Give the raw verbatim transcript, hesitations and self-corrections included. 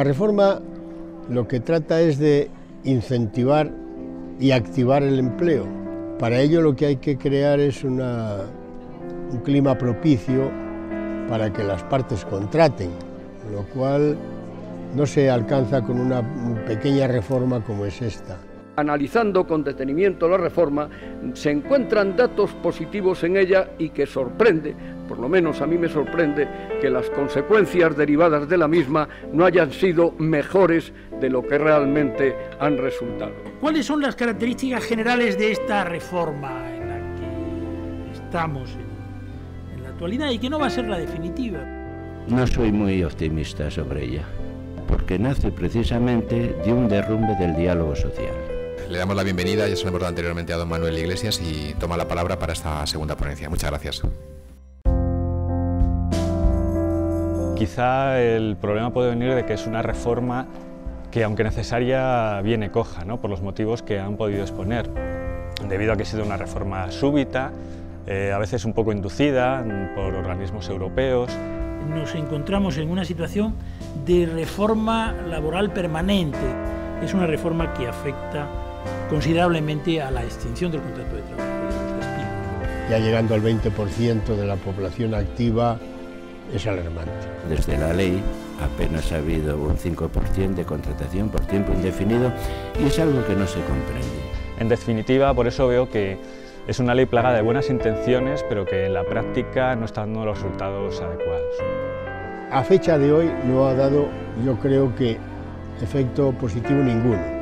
reforma lo que trata es de incentivar y activar el empleo. Para ello lo que hay que crear es una, un clima propicio para que las partes contraten, lo cual no se alcanza con una pequeña reforma como es esta. Analizando con detenimiento la reforma, se encuentran datos positivos en ella y que sorprende, por lo menos a mí me sorprende, que las consecuencias derivadas de la misma no hayan sido mejores de lo que realmente han resultado. ¿Cuáles son las características generales de esta reforma en la que estamos en, en la actualidad y que no va a ser la definitiva? No soy muy optimista sobre ella, porque nace precisamente de un derrumbe del diálogo social. Le damos la bienvenida, ya se lo hemos dado anteriormente a don Manuel Iglesias y toma la palabra para esta segunda ponencia. Muchas gracias. Quizá el problema puede venir de que es una reforma que, aunque necesaria, viene coja, ¿no? Por los motivos que han podido exponer, debido a que ha sido una reforma súbita, eh, a veces un poco inducida por organismos europeos. Nos encontramos en una situación de reforma laboral permanente. Es una reforma que afecta considerablemente a la extinción del contrato de trabajo y de los despidos. Ya llegando al veinte por ciento de la población activa es alarmante. Desde la ley apenas ha habido un cinco por ciento de contratación por tiempo indefinido y es algo que no se comprende. En definitiva, por eso veo que es una ley plagada de buenas intenciones, pero que en la práctica no está dando los resultados adecuados. A fecha de hoy no ha dado, yo creo que, efecto positivo ninguno.